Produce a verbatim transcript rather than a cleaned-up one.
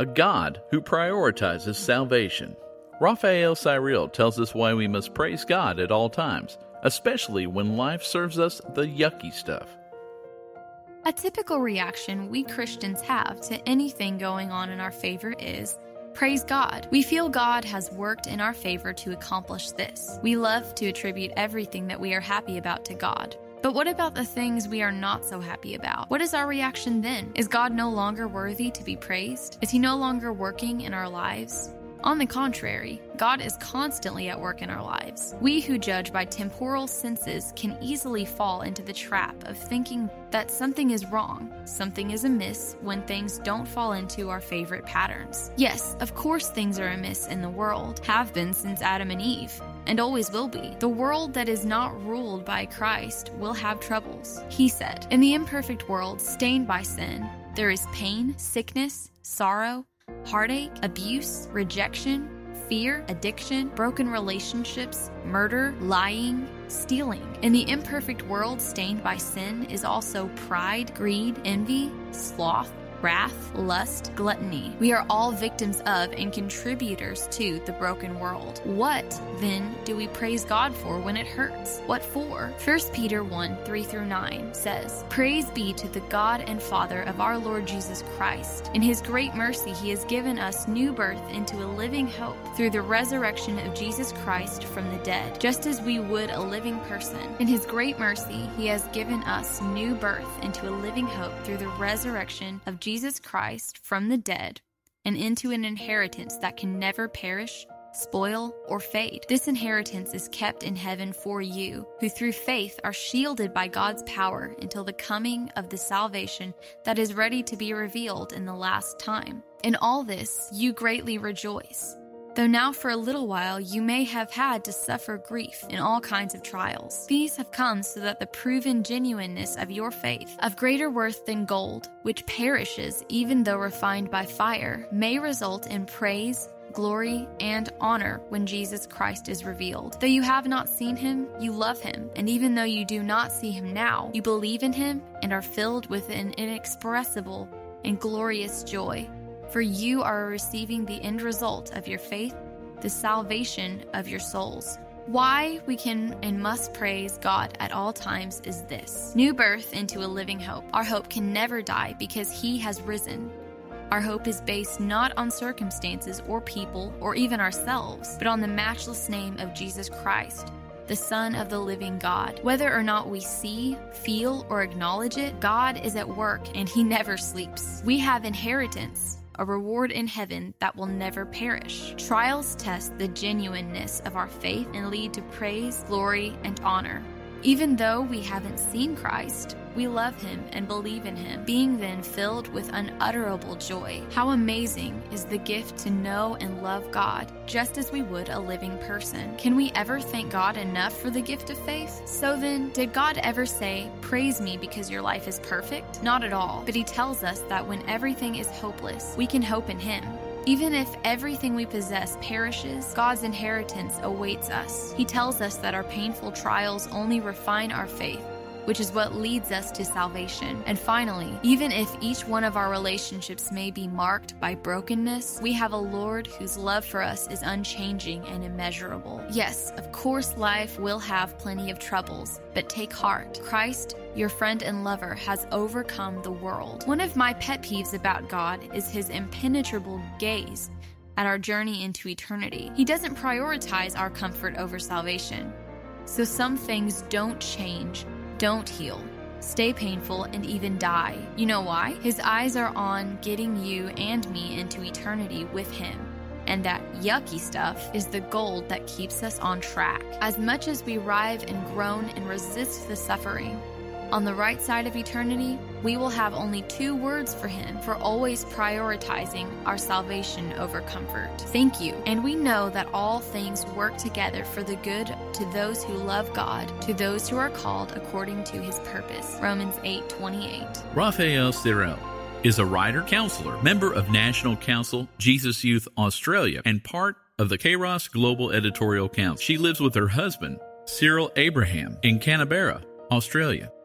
a God who prioritizes salvation. Raphael Cyril tells us why we must praise God at all times, especially when life serves us the yucky stuff. A typical reaction we Christians have to anything going on in our favor is, praise God. We feel God has worked in our favor to accomplish this. We love to attribute everything that we are happy about to God. But what about the things we are not so happy about? What is our reaction then? Is God no longer worthy to be praised? Is He no longer working in our lives? On the contrary, God is constantly at work in our lives. We who judge by temporal senses can easily fall into the trap of thinking that something is wrong, something is amiss when things don't fall into our favorite patterns. Yes, of course things are amiss in the world, have been since Adam and Eve, and always will be. The world that is not ruled by Christ will have troubles. He said, "In the imperfect world stained by sin, there is pain, sickness, sorrow, heartache, abuse, rejection, fear, addiction, broken relationships, murder, lying, stealing. In the imperfect world stained by sin is also pride, greed, envy, sloth, wrath, lust, gluttony. We are all victims of and contributors to the broken world. What, then, do we praise God for when it hurts? What for? First Peter one, three through nine says, "Praise be to the God and Father of our Lord Jesus Christ. In His great mercy He has given us new birth into a living hope through the resurrection of Jesus Christ from the dead, just as we would a living person. In His great mercy He has given us new birth into a living hope through the resurrection of Jesus Jesus Christ from the dead, and into an inheritance that can never perish, spoil, or fade. This inheritance is kept in heaven for you, who through faith are shielded by God's power until the coming of the salvation that is ready to be revealed in the last time. In all this you greatly rejoice, though now for a little while you may have had to suffer grief in all kinds of trials. These have come so that the proven genuineness of your faith, of greater worth than gold, which perishes even though refined by fire, may result in praise, glory, and honor when Jesus Christ is revealed. Though you have not seen Him, you love Him, and even though you do not see Him now, you believe in Him and are filled with an inexpressible and glorious joy. For you are receiving the end result of your faith, the salvation of your souls." Why we can and must praise God at all times is this: new birth into a living hope. Our hope can never die because He has risen. Our hope is based not on circumstances or people or even ourselves, but on the matchless name of Jesus Christ, the Son of the living God. Whether or not we see, feel, or acknowledge it, God is at work and He never sleeps. We have inheritance, a reward in heaven that will never perish. Trials test the genuineness of our faith and lead to praise, glory, and honor. Even though we haven't seen Christ, we love Him and believe in Him, being then filled with unutterable joy. How amazing is the gift to know and love God, just as we would a living person. Can we ever thank God enough for the gift of faith? So then, did God ever say, "Praise me because your life is perfect"? Not at all. But He tells us that when everything is hopeless, we can hope in Him. Even if everything we possess perishes, God's inheritance awaits us. He tells us that our painful trials only refine our faith, which is what leads us to salvation. And finally, even if each one of our relationships may be marked by brokenness, we have a Lord whose love for us is unchanging and immeasurable. Yes, of course life will have plenty of troubles, but take heart. Christ, your friend and lover, has overcome the world. One of my pet peeves about God is His impenetrable gaze at our journey into eternity. He doesn't prioritize our comfort over salvation. So some things don't change, don't heal, stay painful, and even die. You know why? His eyes are on getting you and me into eternity with Him. And that yucky stuff is the gold that keeps us on track. As much as we writhe and groan and resist the suffering, on the right side of eternity, we will have only two words for Him for always prioritizing our salvation over comfort. Thank you. And we know that all things work together for the good to those who love God, to those who are called according to His purpose. Romans eight twenty-eight. Raphael Cyril is a writer, counselor, member of National Council Jesus Youth Australia, and part of the Kairos Global Editorial Council. She lives with her husband, Cyril Abraham, in Canberra, Australia.